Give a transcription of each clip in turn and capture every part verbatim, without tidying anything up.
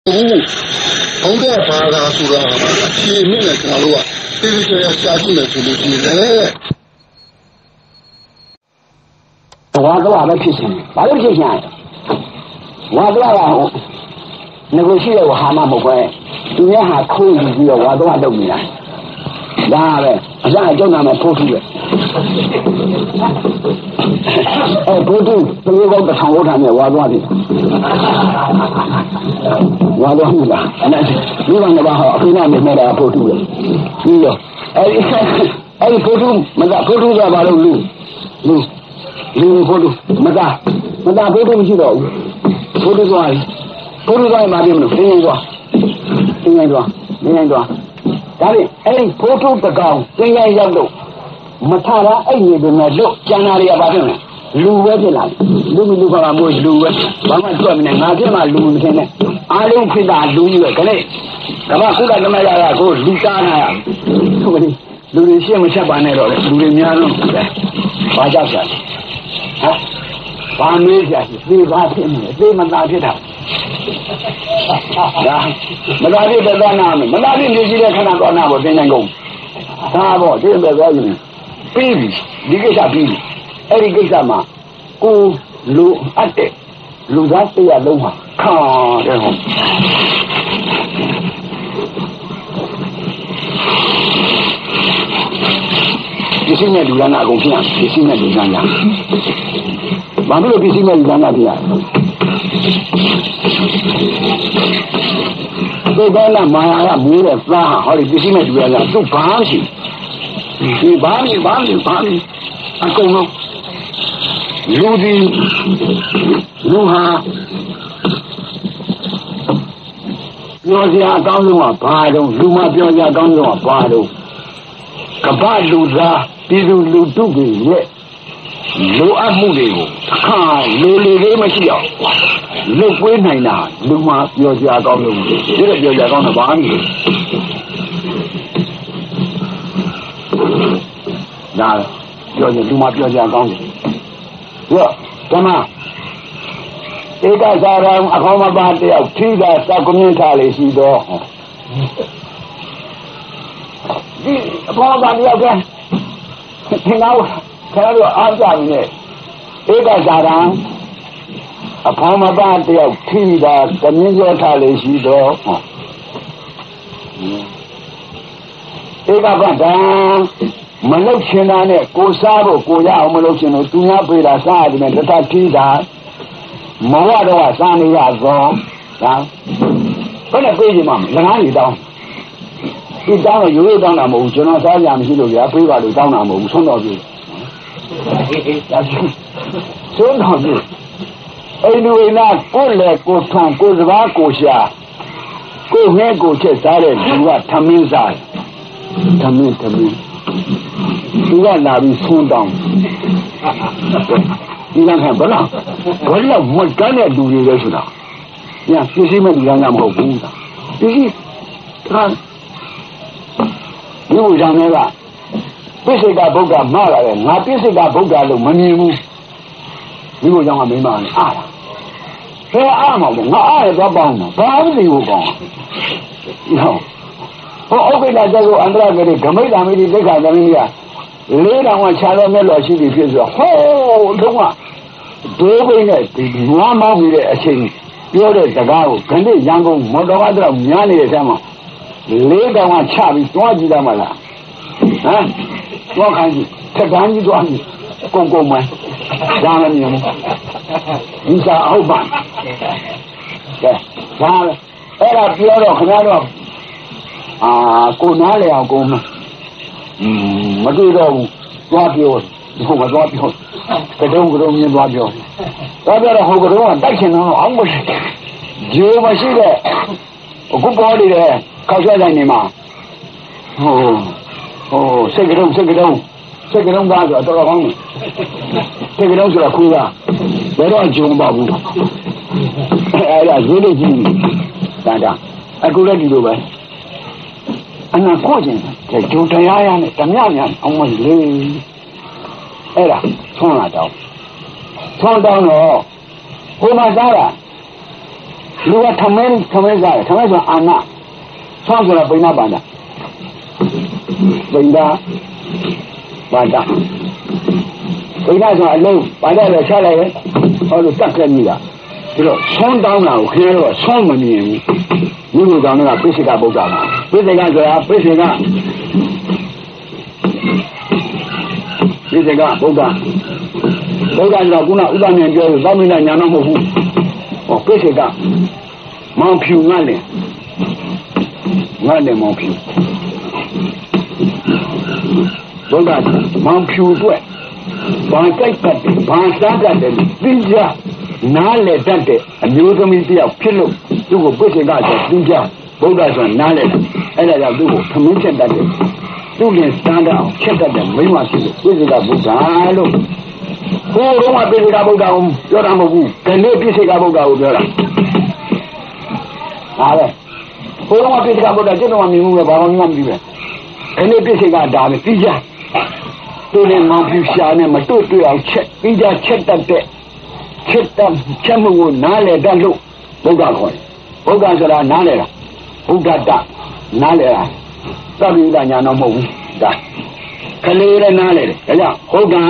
ဘုရားဘာသာဆိုတာအခြေမြင့်တဲ့ကျွန်တော်တို့ကသိသိချာချာကြည့်မယ်ဆိုလို့ရှိရင်လည်းဝါသဝပဲဖြစ်ရှင်ဘာလို့ဖြစ်ရှင်ဝါသဝကဟိုငကိုရှိတဲ့ဝါဟာမမဟုတ်ပဲသူများဟာခိုးယူပြီးတော့ဝါသဝလုပ်နေတာဒါပဲအစားအကျုံနာမဲ့ဖိုးထုပဲအဲဖိုးထုသူတို့ကတစ်ထောင်လောက်ထားမြဲဝါသဝတယ်ဝါသဝလားအဲ့ဒါဒီကောင်ကဟောအခိနာနေနေတာဖိုးထုပဲပြီးတော့အဲ့ဒီအဲ့ဒီဖိုးထုမကဖိုးထုကဘာလို့လူလူလူဖိုးထုမကမကဖိုးထုမရှိတော့ဘူးဖိုးထုသွားပြီဖိုးထုသွားရင်မပြင်းမလို့တင်းရင်သွားတင်းရင်သွားတင်းရင်သွားဒါဖြင့်အဲ့ဒီဖိုးထုတကောင်တင်းရင်ရောက်တော့မထတာအဲ့ဒီတွေနဲ့လို့ကျန်တာတွေကဘာဖြစ်လဲလူပဲဖြစ်လာလူလူကမှမို့လူပဲဘာမှတွေ့မနေငါဖြစ်မှလူမထင်နဲ့အားလုံးဖြစ်တာလူကြီးပဲခနဲ့ကမ္ဘာကုလသမဂ္ဂကကိုလူသားနာရဟုတ်ကဲ့လူတွေရှင်းမချက်ပါနဲ့တော့လူတွေများလုံးဘာကြောက်ကြလဲဟမ်ဘာမေးကြသေပါဖြစ်နေသေမသားဖြစ်တာဒါမသားဖြစ်တဲ့သွားနာမယ်မသားဖြစ်နေရှိတဲ့ခဏသွားနာဖို့တင်းနိုင်ကုန်ဒါပေါ့ဒီလိုပဲယူပြီးပြီဒီကိစ္စပြီးပြီအဲ့ဒီကိစ္စမှာကိုလူအပ်တဲ့လူသားတရားလုံးမှာခါတဲ့ဟုတ်ဒီစိနဲ့လူရနာအကုန်ဖြစ်ရဒီစိနဲ့လူရနာဘာလို့ဒီစိနဲ့လူရနာဖြစ်ရဒီကနေ့မာယာကမွေးတဲ့သားဟောဒီဒီစိနဲ့လူရနာသူ့ဘာမှရှိဒီဘာမှဘာမှဘာမှအကုန်လုံးလူဒီလူဟာပြောစရာအကောင်းဆုံးကဘာတော့လူမပြောစရာအကောင်းဆုံးကဘာတော့ကပ္ပလူသားပြည်သူလူထုတွေရဲ့လိုအပ်မှုတွေကိုအခါလိုလေလေးမရှိအောင်လုပ်ပွေးနိုင်တာလူမပြောစရာအကောင်းဆုံးဒီလိုပြောစရာအကောင်းတော့ဘာမှမဖြစ်ဒါပြောရင်လူမပြောစရာအကောင်းတယ်ရောဓမ္မဧကစာရံအခေါမပါတယောက်ထိတာစကုမြင့်ထားလေရှိတော့ဒီအခေါမပါတယောက်ကသင်္ကားခရတို့အားကြပြီနဲ့ဧကစာရံအခေါမပါတယောက်ထိတာကမြင့်ကျော်ထားလေရှိတော့ဧကပဒံမလုတ်ချင်တာနဲ့ကိုစားဖို့ကိုရအောင်မလုတ်ချင်လို့သူများပြေးတာစားရတယ်နဲ့တထထိတာမဝတော့စားနေရသောဒါဘယ်နဲ့ပြေးကြမှာလငန်းကြီးတောင်းဒီတောင်းတော့ရိုးရိုးတောင်းတာမဟုတ်ဘူးကျွန်တော်စားကြမရှိလို့ကြာပြေးပါလို့တောင်းတာမဟုတ်ဘူးဆုံးတော်ပြေးဆုံးတော်ပြေးအိမ်လူအိမ်နာကိုလေကိုထုံကိုစဘာကိုရှာကိုငဲကိုချက်စားတဲ့လူကထမင်းစားထမင်းထမင်းသူကလာပြီးဆုံးတောင်းဒီကခံဘလားဘယ်လောက်မကန်းတဲ့လူတွေလဲဆိုတာညာပြည့်စည်မဲ့လူကမဟုတ်ဘူးပြည့်စည်ဟာဒီလိုကြောင့်လည်းကပြည့်စိတ်ကဗုဒ္ဓမှားလာတယ်ငါပြည့်စိတ်ကဗုဒ္ဓလို့မမြင်ဘူးဒီလိုကြောင့်ကမင်းမနဲ့အားလားဘယ်အားမှာလဲငါအားရတော့ပေါင်းမှာဘာလို့ဒီကိုပေါင်းဟုတ်ဟောဥက္ကဋ္ဌကျတော့အန္တရာကလေးဂမိတ်တာမိတိသိက္ခာသမီးကလေးတောင်ကခြာတော့မဲ့လို့ရှိပြီဖြစ်ဆိုဟောတော့ကဒိုးဘိနဲ့ဒီနွားမောင်းပြီးတဲ့အချိန်ပြောတဲ့စကားကိုခဏရန်ကုန်မော်တော်ကားတော့များနေတဲ့ဆမ်းမှာလေးတောင်ကချပြီးသွားကြည့်တာမလားဟမ်သွားခိုင်းကြည့်ထက်တန်းကြီးသွားကြည့်ကုန်းကုန်းမှဒါလည်းမြင်ဘူးဒီစားအဟုတ်ပါကဲဒါအဲ့ဒါပြောတော့ခင်ဗျားတို့အာကိုနားလေအောင်ကိုမอืมမတွေ့တော့ဘူးသွားပြောဟိုမသွားပြောကတုံးကတုံးမြင်သွားပြောသွားပြောတော့ဟိုကတုံးကတိုက်ချင်တော့အောင်မရှိဂျိုးမရှိတဲ့အခုပေါ်နေတဲ့ခောက်ဆွဲတိုင်းနေမှာဟိုဟိုစိတ်ကတုံးစိတ်ကတုံးစိတ်ကတုံးသားဆိုတော့တော်ကောင်းတယ်စိတ်ကတုံးဆိုတာခွေးကဘယ်တော့ဂျုံပါဘူးအဲ့ဒါရေးလို့ကြည့်တာဒါအခုလည်းဒီလိုပဲအနာကိုကျင်တယ်ဂျုံတရားရနဲ့ဓမြညာအောင်မလေးအဲ့ဒါဆွမ်းလာတော့ဆွမ်းတော့ဟိုမှာသားတာလူကထမင်းထမင်းစားတယ်ထမင်းဆိုအာနာဆောင်းဆိုတာပိဏပါဏပိဏပါဒပိဏဆိုအလုံးပါဒလည်းချလိုက်ရဲ့ဟောလို့တတ်ခဲ့မိတာပြီးတော့ဆောင်းတောင်းတာကိုခင်ဗျားတို့ကဆောင်းမမြင်ဘူးမြို့လူကောင်ကပိစိကဗုဒ္ဓမှာပိစိကဆိုတာပိစိကပိစိကဗုဒ္ဓဗုဒ္ဓကတော့ခုနဥပမာပြောလို့သောမိနာညာတော့မဟုတ်ဘူးဟောပိစိကမောင်ဖြူငတ်တယ်ငတ်တယ်မောင်ဖြူဗုဒ္ဓမောင်ဖြူအတွက်ဘာကြိုက်တတ်တယ်ဘာစားတတ်တယ်သိကြနားလေတတ်တဲ့အမျိုးသမီးတယောက်ဖြစ်လို့သူ့ကိုပိစိကဆိုသိကြဗုဒ္ဓဆိုနားလေအဲ့ဒါကြောင့်သူ့ကိုသမင်းချက်တတ်တယ်သူ့ရင်စမ်းတတ်အောင်ချက်တတ်တယ်မိမဖြစ်လို့ပိစိကဗုဒ္ဓလို့ဟိုတော့မှပိစိကဗုဒ္ဓကိုပြောတာမဟုတ်ဘူးဒီနေ့ပိစိကဗုဒ္ဓကိုပြောတာဟာလေဟိုတော့မှပိစိကဗုဒ္ဓကျွတ်တော့မြင်မှုပဲဘာမှမသိပဲဒီနေ့ပိစိကဒါပဲသိကြသူနဲ့မောင်ဖြူရှာနဲ့မတွေ့တွေ့အောင်ချက်သိကြချက်တတ်တဲ့ချက်တတ်ချက်မှုကိုနားလေတတ်လို့ဗုဒ္ဓခေါ်တယ်ဗုဒ္ဓဆိုတာနားလေတာဘုဒ္ဓတနားလေတာသဗ္ဗညုတညာတော့မဟုတ်ဘူးဒါကလေးလည်းနားလေတယ်ဒါကြောင့်ဟုတ်ကံ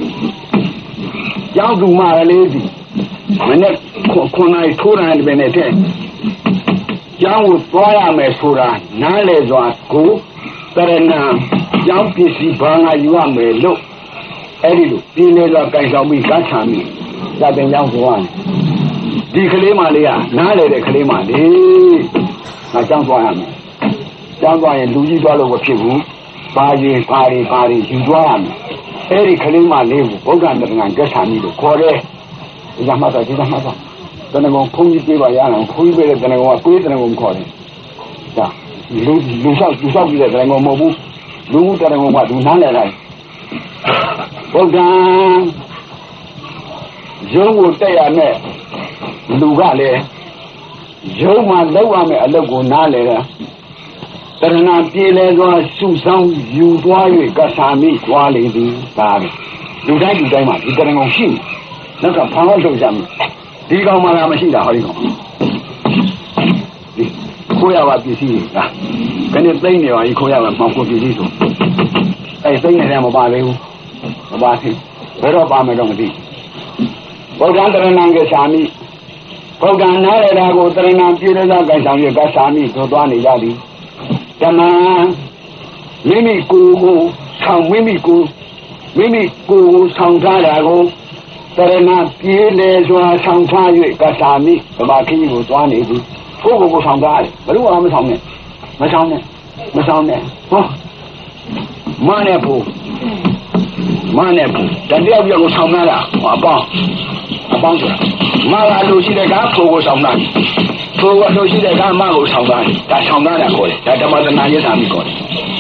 ကျောင်းသူမလေးစီမနေ့ခုနကထိုးတယ်ပဲနဲ့တဲ့ကျောင်းကိုသွားရမယ်ဆိုတာနားလေစွာကိုတရဏကျောင်းပစ္စည်းဘာငါယူရမယ်လို့အဲ့ဒီလိုပြင်းနေတော့ကြိုင်ဆောင်ပြီးကတ်ချာမိသာတင်ကျောင်းသွားတယ်ဒီကလေးမလေးကနားလေတဲ့ကလေးမလေးငါကျောင်းသွားရမယ်ကျောင်းသွားရင်လူကြီးသွားလို့မဖြစ်ဘူးဘာရင်ဘာတွေဘာတွေယူသွားရမယ်အဲ့ဒီကလေးမလေးကိုဘုရားတရဏကတ်ချာမိလို့ခေါ်တယ်ဒီကမှတော့ဒီကမှတော့တဏ္ဍကောင်ဘုန်းကြီးပြေးပါရအောင်ဘုန်းကြီးပြေးတဲ့တဏ္ဍကောင်ကပြေးတဏ္ဍကောင်ခေါ်တယ်ဒါလူလူဆောက်လူဆောက်ပြီးတဲ့တဏ္ဍကောင်မဟုတ်ဘူးလူမှုတဏ္ဍကောင်ကသူနားလည်လိုက်ဘုရားရုံးကိုတက်ရနဲ့လူကလည်းရုံးမှာလောက်ရမယ်အလုပ်ကိုနားလည်တယ်တရဏပြေးလဲသွားစုဆောင်ယူသွား၍ကဆာမိသွားလေသည်ဒါပဲလူတိုင်းလူတိုင်းမှာဒီတဏ္ဍကောင်ရှိတယ်နောက်ကဖောင်းလို့လုပ်ကြမယ်ဒီကောင်မှလာမရှိတာဟောဒီကောင်ဒီခိုးရပါပစ္စည်းလားခဏသိမ့်နေပါကြီးခိုးရပါမှောင်ကိုပစ္စည်းဆိုအဲသိမ့်နေတယ်မပါသေးဘူးမပါသေးဘယ်တော့ပါမယ်တော့မသိဗုဒ္ဓံတရဏံကရှာမိဗုဒ္ဓံနားရတာကိုတရဏံပြေရသောကံဆောင်ရကရှာမိသို့သွားနေကြသည်ဓမ္မမိမိကိုယ်ကိုဆောင်မိမိကိုမိမိကိုယ်ကိုဆောင်ထားတာကိုတရဏပြေလေစွာဆောင်ထား၍ကသာမိဗမာခင်းကိုသွားနေပြီကိုယ်ကိုယ်ကိုဆောင်ထားတယ်ဘယ်လိုမှမဆောင်နဲ့မဆောင်နဲ့မဆောင်နဲ့ဟောမနဲ့ဖို့မနဲ့ဖို့တတိယပြောက်ကိုဆောင်လာတာဟောအပေါင်းအပေါင်းဆိုတာမကလိုရှိတဲ့ကဖို့ကိုဆောင်တာဖို့ကလိုရှိတဲ့ကမကိုဆောင်တာဒါဆောင်တာခေါ်တယ်ဒါဓမ္မသနာရေးသာမိခေါ်တယ်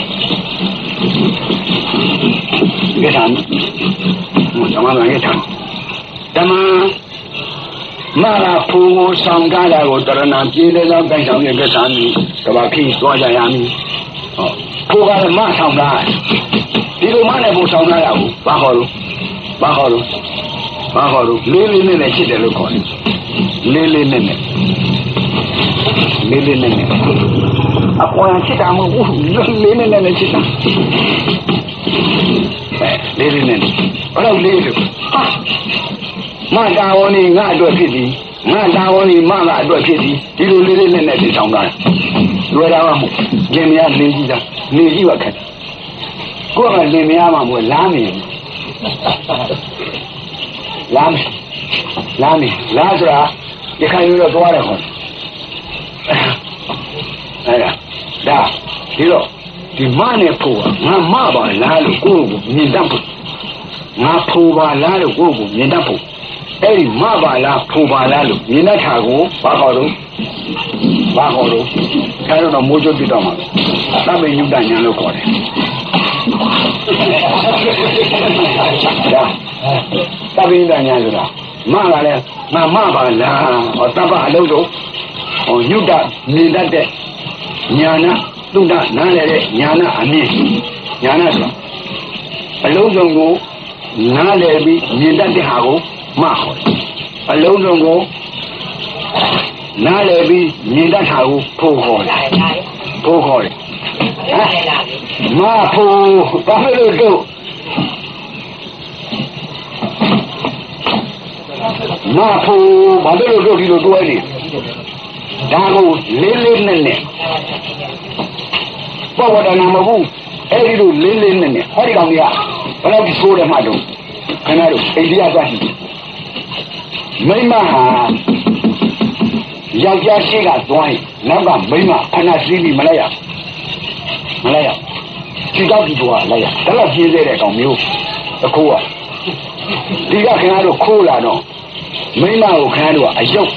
ဒီကံဓမ္မသနာရေးသာဓမ္မမလာဖို့ကိုဆောင်ကားတာကိုတရဏပြေးတဲ့သောတိုင်ဆောင်ရဲ့ကစားမီကဘာခိသွားကြရမည်ဟောဖို့ကလည်းမဆောင်ကားဒီလိုမနဲ့ဖို့ဆောင်ကားရဘူးဘာခေါ်လို့ဘာခေါ်လို့ဘာခေါ်လို့လေးလေးနဲ့နဲ့ချစ်တယ်လို့ခေါ်တယ်လေးလေးနဲ့နဲ့လေးလေးနဲ့နဲ့အပေါ်ချစ်တာမဟုတ်ဘူးလေးလေးနဲ့နဲ့ချစ်တာအဲလေးလေးနဲ့ဘယ်လိုလေးလို့ဟာမတာဝန်ကြီးငါအတွက်ဖြစ်သည်ငါတာဝန်ကြီးမငါအတွက်ဖြစ်သည်ဒီလိုလေးလေးနဲ့နဲ့တည်ဆောင်တာလွယ်တာမဟုတ်ကျင်မရနေကြည့်တာနေကြည့်ပါခက်ကိုယ်ကလင်မရမှာမဟုတ်လားမင်းလားလားမင်းလားဆိုတာရခိုင်ရိုးတော့သွားတယ်ခေါ်အဲ့ဒါဒါဒီတော့ဒီမနဲ့ဖို့ကငါမပါလားလို့ကိုယ့်ကိုမြင်တတ်ဖို့ငါဖို့ပါလားလို့ကိုယ့်ကိုမြင်တတ်ဖို့အဲ့ဒီမပါလားဖို့ပါလားလို့မြင်တတ်တာကိုဘာခေါ်လို့ဘာခေါ်လို့အဲတော့မိုးချုပ်ပြတော့မှာသဗ္ဗညုတညာလို့ခေါ်တယ်ဒါသဗ္ဗညုတညာဆိုတာမကလည်းငါမပါလားဟောတပ္ပအလုံးစုံဟောညုတမြင်တတ်တဲ့ညာနာသုဒ္ဓနားလည်းတဲ့ညာနာအမြင်ညာနာဆိုတာအလုံးစုံကိုနားလည်းပြီးမြင်တတ်တဲ့ဟာကိုမခေါ်တယ်အလုံးစုံကိုနားလေပြီးညီတတ်တာကိုဖိုးခေါ်တယ်ဖိုးခေါ်တယ်မဖိုးဘာလို့တို့မဖိုးဘာလို့တို့ဒီလိုတွဲနေဒါကိုလေးလေးနဲ့နဲ့ဘဝတနာမဟုတ်အဲ့ဒီလိုလေးလေးနဲ့နဲ့ဟောဒီကောင်ကြီးကဘယ်လောက်ဆိုးတယ်မှတော့ခင်ဗျားတို့အိန္ဒိယသွားရှိမိမဟာယောက်ျားရှိကသွားရင်နောက်ကမိမခဏစီးပြီးမလိုက်ရမလိုက်ရခြေတော့ဒီကွာလိုက်ရဒါတော့ကြီးသေးတဲ့ကောင်မျိုးတခိုးကဒီကခင်ဗျားတို့ခိုးလာတော့မိမကိုခင်ဗျားတို့ကအယုတ်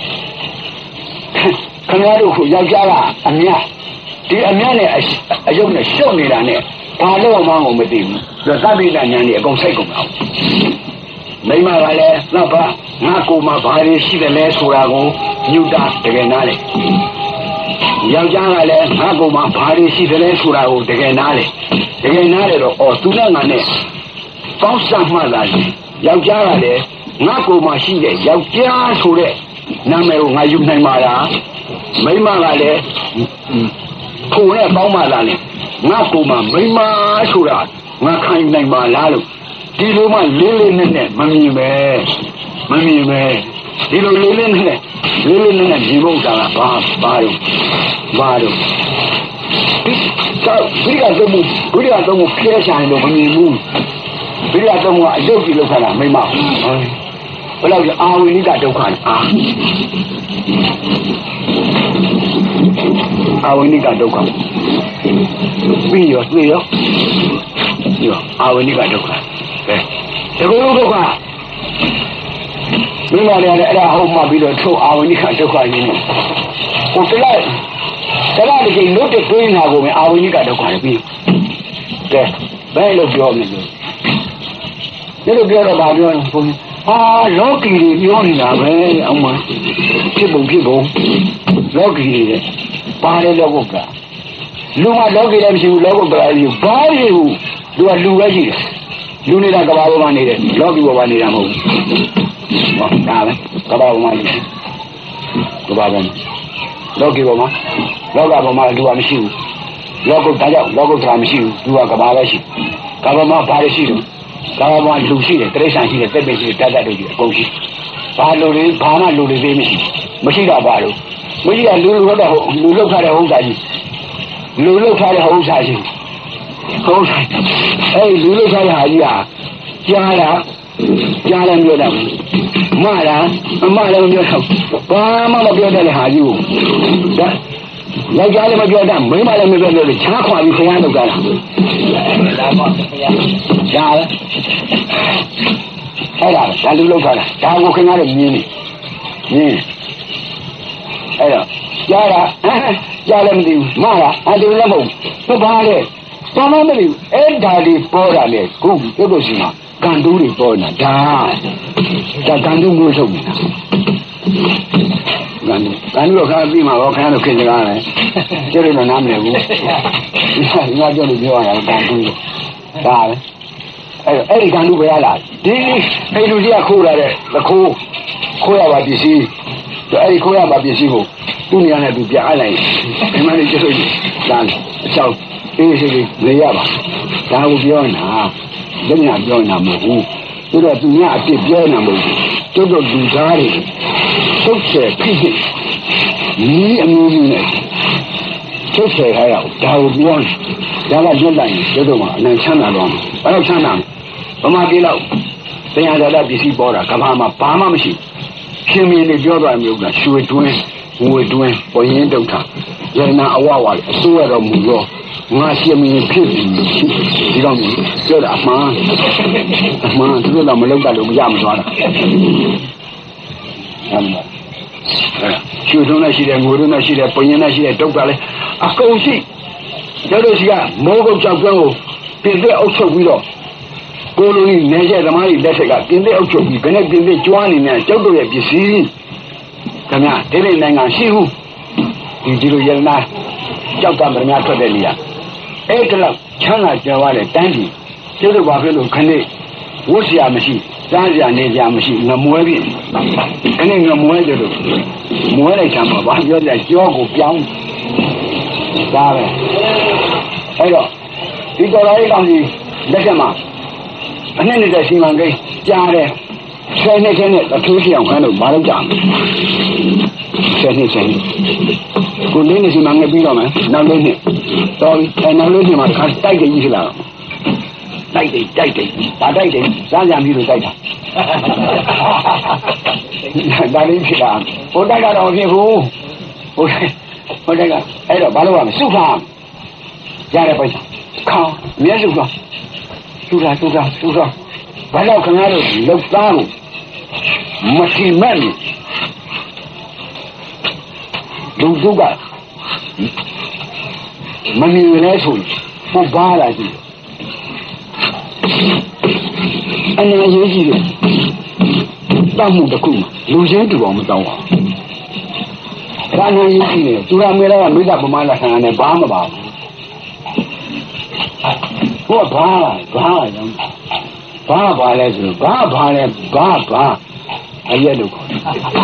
ခင်ဗျားတို့ကိုယောက်ျားကအမြတ်ဒီအမြတ်နဲ့အယုတ်နဲ့ရှုပ်နေတာနဲ့ဘာလို့မှမသိဘူးသတိပညာဉာဏ်ကြီးအကုန်စိတ်ကုန်တာမိမကလည်းသဗ္ဗငါကိုမှဘာတွေရှိတယ်လဲဆိုတာကိုညူတာတကယ်နားလေယောက်ျားကလည်းငါကိုမှဘာတွေရှိတယ်လဲဆိုတာကိုတကယ်နားလေတကယ်နားလေတော့အော်သူနဲ့ငါနဲ့ပေါင်းစပ်မှလာတယ်ယောက်ျားကလည်းငါကိုမှရှိတဲ့ယောက်ျားဆိုတဲ့နာမည်ကိုငါယူနိုင်ပါလားမိမကလည်းကိုနဲ့ပေါင်းမှလာတယ်ငါကိုမှမိမဆိုတာငါခံယူနိုင်ပါလားလို့ဒီလိုမှလေးလေးနဲ့နဲ့မမြင်ပဲမမြင်ပဲဒီလိုလေးလေးနဲ့လေးလေးနဲ့ဒီဘုရားကဘာဘာလို့ဘာလို့ဒီတော့ဒီကတော့ဘုရားတော့ဖျက်ဆိုင်လို့မမြင်ဘူးဒီကတော့အယုတ်ကြီးလောက်ခတာမိမဘယ်လောက်အာဝိနိကဒုက္ခလဲအာအာဝိနိကဒုက္ခပြီးရောတွေ့ရောဒီအာဝိနိကဒုက္ခကဲဒီလိုဒုက္ခမိမလည်းအဲ့ဒါဟုတ်မှပြီးတော့ထုတ်အာဝိနိကဒုက္ခကြီးနဲ့ဟိုတလိုက်တလိုက်ဒီလို့တတွေးနေတာကိုပဲအာဝိနိကဒုက္ခလည်းပြီးကဲဘယ်လိုပြောမလဲဒီလိုပြောတော့ဗာပြောရင်ဘုန်းကြီးဟာလောကီတွေပြောနေတာပဲအောင်မဖြစ်ပုံဖြစ်ပုံလောကီတွေတဲ့ပါတယ်လောကုတ္တရာလူကလောကီလည်းမရှိဘူးလောကုတ္တရာကြီးဘာရှိဘူးသူကလူပဲရှိတယ်လူနေတာကဘာပေါ်မှာနေတယ်လောကီပေါ်မှာနေတာမဟုတ်ဘူးဟောဒါပဲကဘာပေါ်မှာနေတယ်ကဘာပေါ်မှာလောကီပေါ်မှာလောကပေါ်မှာလူကမရှိဘူးလောကုတ္တရာကြောင့်လောကုတ္တရာမရှိဘူးသူကကဘာပဲရှိကဘာမှာဘာရှိတယ်ကာမမှာလူရှိတယ်တိရစ္ဆာန်ရှိတယ်တက်ပင်ရှိတယ်တတ်တတ်တို့ကြီးအကုန်ရှိဘာလူတွေဘာမှလူတွေသေးမရှိမရှိတာဘာလို့မရှိတာလူလူဟုတ်တဲ့လူလောက်ထားတဲ့ဟုတ်တာကြီးလူလောက်ထားတဲ့ဟုတ်တာကြီးဟုတ်တာအဲ့လူလောက်ထားတဲ့ဟာကြီးဟာကြားတာကြားလည်းပြောတာမလားအမလည်းမပြောတော့ဘာမှမပြောတတ်တဲ့ဟာကြီးကိုဒါယောက်ျားလည်းမပြောတတ်မိန်းမလည်းမပြောတတ်ချားခွာပြီးခရမ်းလုပ်တာလားဒါပါခရမ်းရှားပဲအဲ့ဒါဒါလူလောက်ထားတာဒါကိုခင်ဗျားတို့မြင်နေမြင်အဲ့တော့ကြားတာကြားလည်းမသိဘူးမလားအဲ့ဒီလည်းမဟုတ်ဘူးဘာလဲဘာမှမသိဘူးအဲ့ဒါလေးပေါ်တာလေခုတို့တို့ရှိမှာကန်တူးတွေပေါ်နေတာဒါဒါကန်တူးမျိုးထုတ်နေတာကန်တူးကန်တူးတော့ခါပြီးမှာတော့ခါတော့ခင်စကားလဲကျတော့နားမလည်ဘူးငါပြောလို့ပြောရတာကန်တူးဒါပဲအဲ့အဲ့ဒီကံလူပဲရလားဒီအိမ်လူကြီးကခိုးလာတဲ့သခိုးခိုးရပါပစ္စည်းအဲ့ဒီခိုးရပါပစ္စည်းကိုသူ့နေရာနဲ့သူပြန်အပ်လိုက်ဒီမလေးကျတော့လာအချောင်းအေးစိတ်လေရပါဒါကိုပြောနေတာလက်ညာပြောနေတာမဟုတ်ဘူးသူတော့သူများအပြစ်ပြောနေတာမဟုတ်ဘူးကျုပ်တို့လူသားတွေသုတ်ချယ်ဖြစ်ဖြစ်နီးအမျိုးမျိုးနဲ့သုတ်ချယ်ထားရအောင်ဒါကိုပြောနေတာဒါကလွတ်လိုက်ရင်ကျုပ်တို့မှာအနံချမ်းသာတော့ဘာလို့ချမ်းသာဗမာပြည်လောက်တရားတော်ပစ္စည်းပေါ်တာကဘာမှဘာမှမရှိရှင်မင်းတွေပြောသွားမျိုးကရွှေတွင်းငွေတွင်းပေါ်ရင်တုတ်တာရတနာအဝဝအစိုးရတော်မူရောငါရှင်မင်းဖြစ်ပြီးဒီကောင်ကြီးပြောတာအမှန်အမှန်သူတို့တော့မလုပ်တတ်လို့မရမသွားတာအမှန်ရွှေတွင်းနဲ့ရှိတယ်ငွေတွင်းနဲ့ရှိတယ်ပေါ်ရင်နဲ့ရှိတယ်တုတ်တာလဲအကုန်ရှိတို့တို့ရှိကမိုးကုတ်ကြောက်ကျွန်းကိုပြင်သက်အုပ်ချုပ်ပြီးတော့ကိုလိုကြီးနေကျသမားကြီးလက်ထက်ကပြင်သက်အုပ်ချုပ်ပြီးဘယ်နဲ့ပြင်သက်ကျွမ်းနေနေကျောက်တို့ရဲ့ပစ္စည်းခင်ဗျာဒီလိုနိုင်ငံရှိဘူးဒီဒီလိုရတနာကြောက်ကမများထွက်တဲ့နေရာအဲ့ဒါလောက်ချမ်းသာကြွားတဲ့တန်းကြီးကျတို့ဘာဖြစ်လို့ခဏဝတ်စရာမရှိစားစရာနေစရာမရှိငမွဲပြီအဲ့ဒီငမွဲကြလို့မွဲလိုက်တာမှာဘာပြောလဲကြောကိုပြောင်းဒါပဲအဲ့တော့ဒီတော်တော်လေးကောင်းကြီးလက်ထက်မှာအနှစ်နှစ်စီမံကိန်းကြားတယ်ဆယ်နှစ်ချင်းနဲ့အထူးရှိအောင်ခန်းလို့မလုပ်ကြဘူးဆယ်နှစ်ချင်းကိုလေးနှစ်စီမံကိန်းပြီးတော့မယ်နောက်လေးနှစ်တော်ပြီအဲနောက်လေးနှစ်မှာတစ်ခါတိုက်တယ်ကြီးဖြစ်လာတော့တိုက်တယ်တိုက်တယ်ဒါတိုက်တယ်စားကြပြီးလို့တိုက်တာဒါလေးဖြစ်လာဟိုတိုက်ကတော့ဖြစ်ဘူးဟိုတိုက်ဟိုတိုက်ကအဲ့တော့ဘာလို့ရမလဲစုထားရတဲ့ပိုက်ခေါင်းမျက်စုကစုထားစုထားစုထားဘာလို့ခင်ဗျားတို့လောက်သားကိုမထီမဲ့လူတို့ကမမြင်လဲဆိုပို့ပါလာကြည့်အနေနဲ့ရေးကြည့်တယ်တောက်မှုတစ်ခုလူချင်းတူအောင်မတောင်းပါဘူးဘာလို့ရေးကြည့်လဲသူရမေလာကမိသားပမာလာခံရတယ်ဘာမှမပါဘူးဟိုဘာဘာရောဘာဘာလဲဆိုဘာဘာလဲဘာဘာအရက်လို့ခေါ်တယ်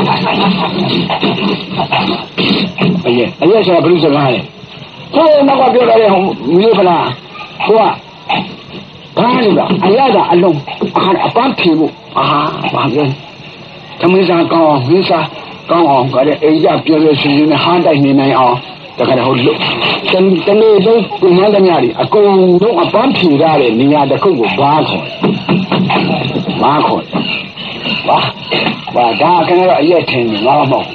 အရက်အရက်ဆိုတာဘယ်လိုစကားလဲကိုယ်နောက်ကပြောတယ်ဟိုမျိုးဖလားဟိုကဘာလို့လဲအရက်ကအလုံးအခါအပန်းဖြေဖို့အာဘာပြောသမီးစားကောင်းအောင်မင်းစားကောင်းအောင်ကြတဲ့အိမ်ကြပြောရရှင်ရှင်နဲ့ဟန်းတိုက်နေနိုင်အောင်တခါတော့လို့တန်တနေ့လုံးပုံမှန်တည်းများအကုန်လုံးအပန်းဖြေရတဲ့နေရာတစ်ခုကိုဘာခေါ်ဘာခေါ်ဘာဘာဒါကလည်းအရက်ထင်းနေငါမဟုတ်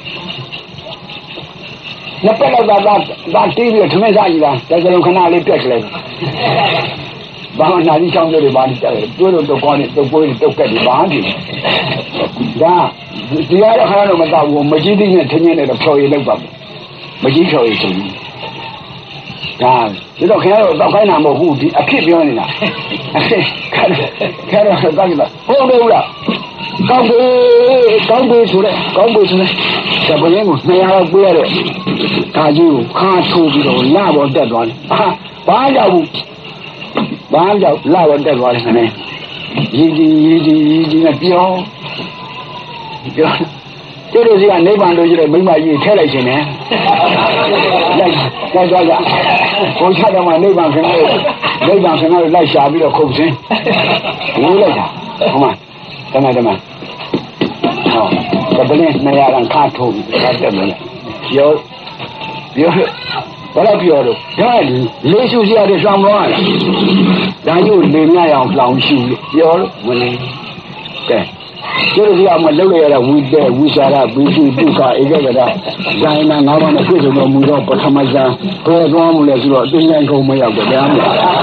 နှစ်ပတ်လောက်သာသာတီးပြီးထမင်းစားကြည့်တာတကယ်လို့ခဏလေးပြက်ကြလိုက်ဘာမှနာကြီးချောင်းတွေဘာလို့ကြားလဲတွေးလို့တော့ကောင်းနေတော့ပွေးတုတ်ကက်တွေဘာမှမဖြစ်ဒါဒီရတဲ့ခါတော့မတော့ဘူးမကြီးသေးနဲ့ထင်းနေတော့ဖြော်ရည်လောက်ပါမကြီးဖြော်ရည်ဆိုပြီးဒါဒီတော့ခင်ဗျားတို့တော့ခိုင်းတာမဟုတ်ဘူးဒီအဖြစ်ပြောနေတာအဖြစ်ခါခါတော့ကောင်းပြီလားဟုတ်တယ်ဟုတ်လားကောင်းပြီကောင်းပြီဆိုတဲ့ကောင်းပြီဆိုတဲ့စပင်းကိုနှစ်ရာလောက်ပေးရတဲ့ဒါကြီးကိုခါထိုးပြီးတော့လပေါ်တက်သွားတယ်ဟာဘာရောက်ဘူးဘာရောက်လပေါ်တက်သွားတယ်ခနဲ့ရည်ကြီးရည်ကြီးရည်ကြီးနဲ့ပြောပြောကျိုးတို့စီကနိဗ္ဗာန်လို့ရှိတဲ့မိမကြီးထဲလိုက်ရှင်နဲ့လိုက်လိုက်သွားကြဘုံချတော့မှနိဗ္ဗာန်ခင်ဗျားနိဗ္ဗာန်ခင်ဗျားလိုက်ရှာပြီးတော့ခုတ်စင်းဝေးလိုက်တာဟုတ်မှာတမန်တမန်ဟောတပလင်းနှစ်ရာကန်ခါထိုးပြီးတက်တယ်မလားပြောပြောဘာလို့ပြောတော့ဒါလေးရှုစရာတွေဆောင်သွားတာဒါကျိုးလေမြရအောင်လောင်ရှုပြောလို့မလေးကဲကျိုးစီအောင်မလုပ်ရတဲ့ဝိတဲဝိစာရပိစုပုခဧကဂရဇာယနာငါးပါးနဲ့ပြည့်စုံတော်မူသောပထမဇန်ဘယ်သွားမှုလဲဆိုတော့အတင်းတိုင်းကုန်မရောက်ကြတယ်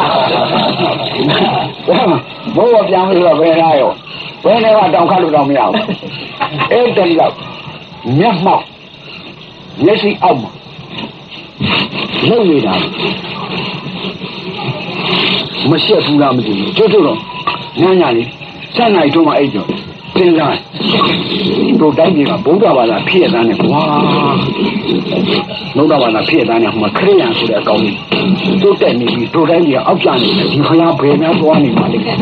ဘုရားပြန်လို့တော့ဘယ်လားရောဘယ်နဲ့ကတောင်ခတ်လို့တော့မရဘူးအဲ့တည်းတော့မျက်မှောက်မျက်စိအောက်မှာလုံနေတာမရှက်ဘူးလားမသိဘူးကျိုးကျိုးတော့ညညလေးစက်နိုင်တော့မှအဲ့ကြော်သင်္ကားတို့တိုင်းပြည်မှာဗုဒ္ဓဘာသာဖြစ်ရတဲ့နဲ့ကွာဗုဒ္ဓဘာသာဖြစ်ရတဲ့နဲ့ဟိုမှာခရိယန်ဆိုတဲ့အကောင်ကြီးတို့တက်နေပြီးတို့တိုင်းပြည်အောက်ကျနေတယ်ဒီခရားဘယ်များသွားနေမှာလဲအဲ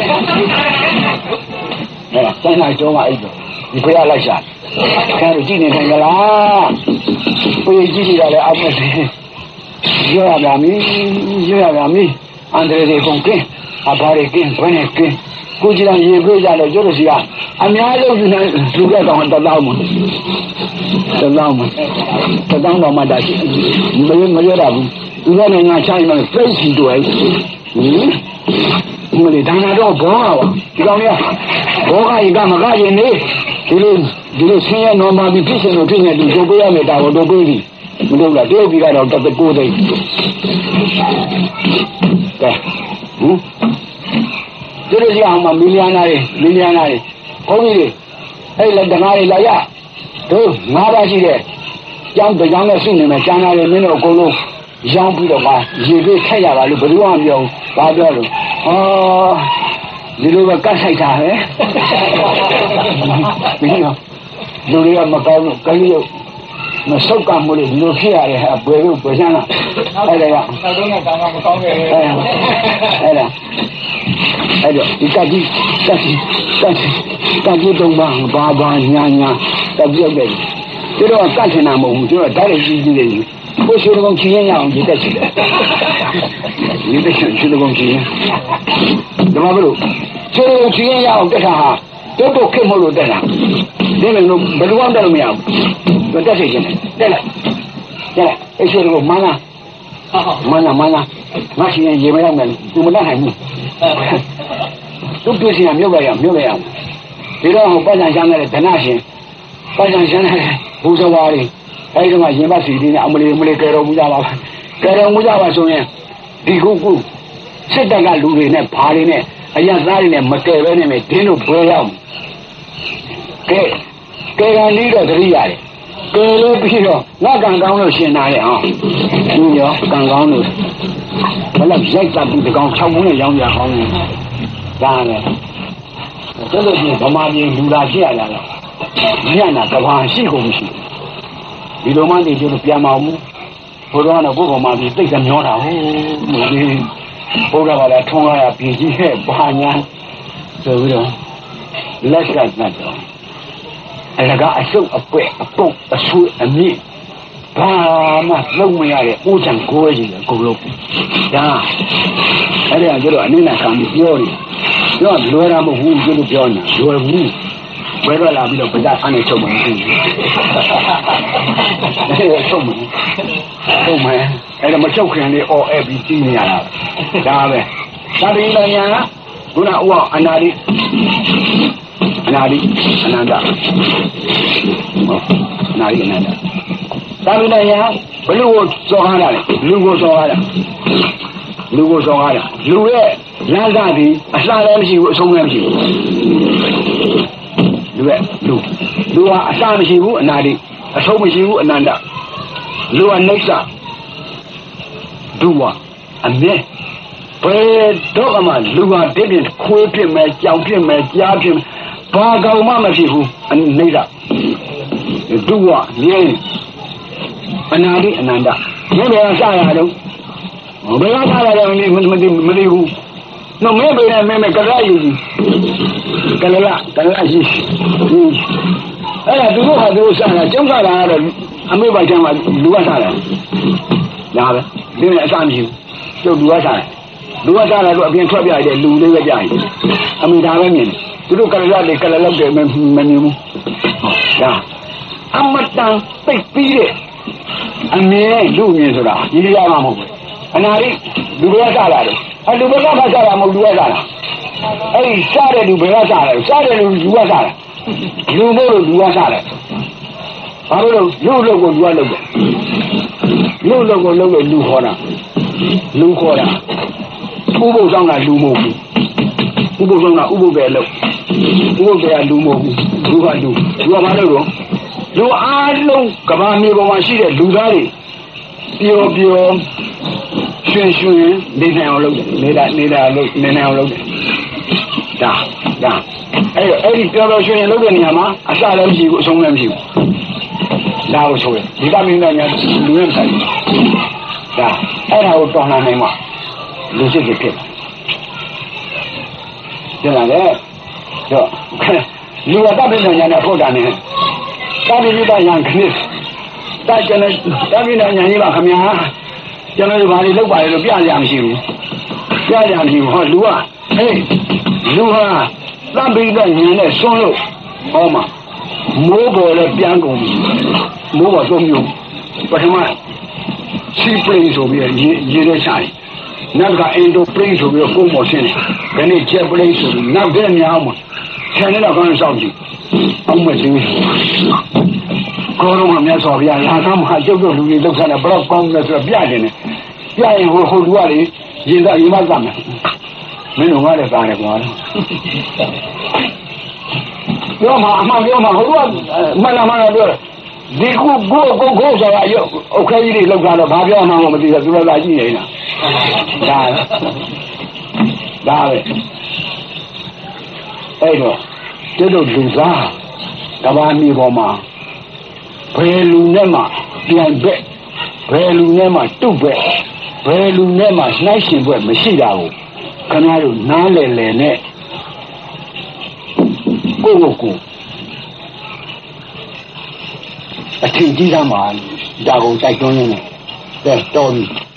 စက်နိုင်တော့မှအဲ့ကြော်ဒီခရားလိုက်ရှာခဲကြည့်နေတယ်ကလားပြေးကြည့်နေရတယ်အောက်မှာရွရပါမီရွရပါမီအန်ဒရေကုန်ကင်းအဘာရီကင်းဘယ်နဲ့ကင်းကိုကြည်တော်ရေပြေးကြလို့ကျိုးလို့ရှိကအများဆုံးလူနဲ့လူကတောင်တလောင်းမတလောင်းမတလောင်းတော့မှတာရှိမရမရတာဘူးဒီကနေ့ငါချိုင်းမှပြိစီတွေ့ဟင်မလေးဒါနာတော့ဘောပါဒီကောင်လေးဘောကကြီးကမကရင်နေဒီလိုဒီလိုဆင်းရဲnormalပြီးဖြစ်ရှင်လို့ဖြစ်နေတူတို့ပေးရမယ်တာတော့တို့ပေးပြီမလုပ်လားတရုတ်ပြည်ကတော့တကိုးသိကဲဟင်ဒီလိုကြောင်မှမီလီယံနာတွေမီလီယံနာတွေဘုန်းကြီးတွေအဲ့လက်တကားတွေလာရတို့ငါးပါးရှိတဲ့ကျောင်းကြောင်နဲ့ရှိနေမယ်ကျန်တာတွေမင်းတို့အကုန်လုံးရောင်းပြီးတော့ပါရေပေးထက်ရပါလို့ဘယ်သူမှမပြောဘူးဘာပြောလို့ဟောဒီလိုပဲကတ်ဆိုင်တာပဲဒီလိုလူတွေကမကောင်းဘူးကလေးတို့မဆုတ်ကမှုလို့ဒီလိုဖြစ်ရတယ်ဟာဘယ်လိုဘယ်ချမ်းလားအဲ့ဒါကနောက်ဆုံးကတောင်းမကောင်းခဲ့အဲ့ဒါအဲ့တော့ဒီကကြီးတက်ကြီးတက်ကြီးတက်ကြီးတော့ဘာဘာဘာညာညာတက်ပြောက်တယ်ကျတော့ကတ်ချင်တာမဟုတ်ဘူးကျတော့ဓာတ်ရည်ကြီးကြီးလေးကိုရှိတော်ချင်းရအောင်ဒီတက်ချင်တယ်ဒီတက်ချင်ရှိတော်ချင်းဒါမှမဟုတ်ရှိတော်ချင်းရအောင်တက်တာဟာတော့တော့ခက်မလို့တက်တာဒီလိုမျိုးဘယ်လိုမှတက်လို့မရဘူးတက်စီချင်းတက်လိုက်တက်လိုက်အဲ့ရှိတော်ကမနာမနာမနာမရှိရင်ရေမရောက်မယ်သူမနိုင်ဘူးသူပြစီရမြုပ်လိုက်ရမြုပ်လိုက်ရဒီတော့ဟိုပတ်စံရှမ်းတဲ့ဒနာရှင်ပတ်စံရှမ်းတဲ့ဘူဇဝါရီအဲဒီကရင်ပတ်စီဒီနဲ့အမလီအမလီကဲတော်မူကြပါကဲတော်မူကြပါဆိုရင်ဒီခုခုစစ်တပ်ကလူတွေနဲ့ဘာတွေနဲ့အရသားတွေနဲ့မကဲပဲနဲ့ဒင်းတို့ဘွဲရောက်ကဲကဲကန်လေးတော့တတိရတယ်ကဲလို့ပြီးတော့ငါကံကောင်းလို့ရှင်နာတယ်ဟောဒီရောကံကောင်းလို့ဘယ်လောက်ရိုက်တပ်ပြီးဒီကောင်၆ဘုံနဲ့ရောင်းကြအောင်ဒါနဲ့ကျလို့ရှိရင်ဗမာပြည်လူလာရှိရတာလားညနာကဘာရှိကုန်မရှိဒီလိုမှနေကျလို့ပြန်မအောင်ဘူးဘုရားကတော့ကိုယ်ကောင်မှပြီးသိတဲ့မျောတာဟုတ်မလို့ဒီဘုရားကလည်းထုံးရပြည်ကြီးရဲ့ဘာညာဆိုပြီးတော့လက်ကတ်တ်တော့အဲ့ဒါကအရှုပ်အပွက်အပုတ်အဆူအမြင့်ဘာမှလုံးမရတဲ့ဦးချံကိုယ်ကြီးကိုလုံးဒါအဲ့ဒါကျတော့အနည်းနဲ့ခံပြီးပြောတယ်ပြောလွယ်တာမဟုတ်ဘူးလို့ပြောနေတာလွယ်ဘူးဝဲတော့လာပြီးတော့ပဇာဆန်းနေချုပ်မှမသိဘူးအဲ့ဒါချုပ်မှချုပ်မှအဲ့ဒါမချုပ်ခင်လေးအော်အဲ့ပြီးကြီးနေရတာဒါပဲသာတိလညာကခုနဥအောင်အနာတိအနာတိအနန္တဟုတ်အနာတိအနန္တသာတိလညာဘလူကိုစောကားတာလေလူကိုစောကားတာလူကိုစောကားတာလူရဲ့လမ်းစားသည်အလှလည်းမရှိဘူးအဆုံးလည်းမရှိဘူးလူရဲ့လူလူဟာအလှမရှိဘူးအနာတိအဆုံးမရှိဘူးအနန္တလူဟာနှိစ္စဒုဝအမြဲဘယ်တော့မှလူဟာတည်ပြင်ခွေးဖြစ်မယ်ကြောင်ဖြစ်မယ်ကြားဖြစ်မယ်ဘာကောင်မှမရှိဘူးနှိစ္စဒုဝမြဲအနာတိအနန္တဘယ်လိုစရတော့ဘယ်ကစားရတယ်မသိမသိမသိဘူးနော်မဲပေးတယ်မဲမဲကရယူကလလာကလလာရှိအဲ့ဒါသူတို့ဟာသူတို့စားတာကျုံးစားတာကတော့အမေပိုက်ချမ်းမှာလူကစားတယ်ဒါပဲဒီနေ့အစားမရှိဘူးကျုပ်လူကစားတယ်လူကစားတယ်တော့အပြင်ထွက်ပြရတယ်လူလေးပဲပြရင်အမေဒါပဲမြင်တယ်သူတို့ကလလာတွေကလလောက်တယ်မမမြင်ဘူးဒါအမတန်ပိတ်ပြီးတဲ့အမြင်လူမြင်ဆိုတာဒီလိုရမှာမဟုတ်ဘူးအနာရိလူတွေကစားလာတယ်အလူတွေကမစားတာမဟုတ်လူကစားတာအဲ့ဒီစားတဲ့လူဘယ်ကစားလဲစားတဲ့လူလူကစားတယ်လူမို့လို့လူကစားတယ်ဘာလို့လူလို့ကိုလူကလုပ်တယ်လူလို့ကိုလုပ်လို့လူခေါ်တာလူခေါ်တာဥပုသ်ဆောင်တာလူမဟုတ်ဘူးဥပုသ်ဆောင်တာဥပုသ်ပဲလုပ်ဥပုသ်ကလူမဟုတ်ဘူးလူကလူလူကမလုပ်တော့လူအားလုံးကဘာမြေပေါ်မှာရှိတဲ့လူသားတွေပျော်ပျော်ရွှင်ရွှင်နေနိုင်အောင်လုပ်တယ်နေတာနေတာလုပ်နေနိုင်အောင်လုပ်တယ်ဒါဒါအဲ့အဲ့ဒီပျော်ပျော်ရွှင်ရွှင်လုပ်တဲ့နေရာမှာအစလည်းမရှိဘူးအဆုံးလည်းမရှိဘူးဒါကိုဆိုရင်ဒီကမင်းသားများလူရင်းဆိုင်ဒါအဲ့ဒါကိုတော်လှန်နိုင်မှာလူစစ်စစ်ဖြစ်တယ်လားလေတော့လူဝတ္တပညာညာနဲ့ဖို့တာနေတာပိဋကညာခဏတာကျွန်တော်တာပိဋကညာကြီးပါခင်ဗျာကျွန်တော်တို့ဘာလို့လောက်ပါလဲလို့ပြရမရှိဘူးပြရမရှိဘူးဟောလူကဟေးလူဟာသဗ္ဗိဒဉာဏ်နဲ့ဆွန်းလို့ဟောမှာမိုးပေါ်လည်းပြန်ကုန်ပြီမိုးပေါ်သုံးမျိုးပထမစီပရိဆိုပြီးရေရေထဲချတယ်နောက်ကအိန္ဒိုပရိဆိုပြီးကိုယ်မော်ဆင်းတယ်ခဏကျက်ပရိဆိုပြီးနောက်တဲ့များမှာဆယ်နှစ်တော့ကောင်းစောင့်ကြည့်အောင်မသိဘူးကိုယ်တော့မှမြတ်စွာဘုရားလာသားမှာကျုပ်တို့လူတွေလောက်ထားတယ်ဘယ်တော့ကောင်းလဲဆိုတော့ပြနေတယ်ပြရင်ဟိုဟိုလူကလေရင်သာရင်မသတ်မယ်မင်းတို့ကလည်းသားတယ်ကွာပြောမှာအမှန်ပြောမှာဟိုကမှန်လားမှန်လားပြောဒီခုကိုကိုကိုဆိုတာရုပ်အုတ်ခဲကြီးတွေလောက်ထားတော့ဘာပြောမှမသိဘူးသူလည်းသာကြည့်နေတာဒါဒါပဲအဲ့တော့တို့တို့လူသားကဘာမီပေါ်မှာဘယ်လူနဲ့မှပြန်ဘက်ဘယ်လူနဲ့မှတုတ်ဘက်ဘယ်လူနဲ့မှနှိုက်ရှင်ဘက်မရှိတာကိုခင်ဗျားတို့နားလည်လည်နဲ့ကိုယ့်ကိုယ်ကိုအထင်ကြီးသားမှာဒါကိုတိုက်တွန်းနေတယ်တော်ပြီ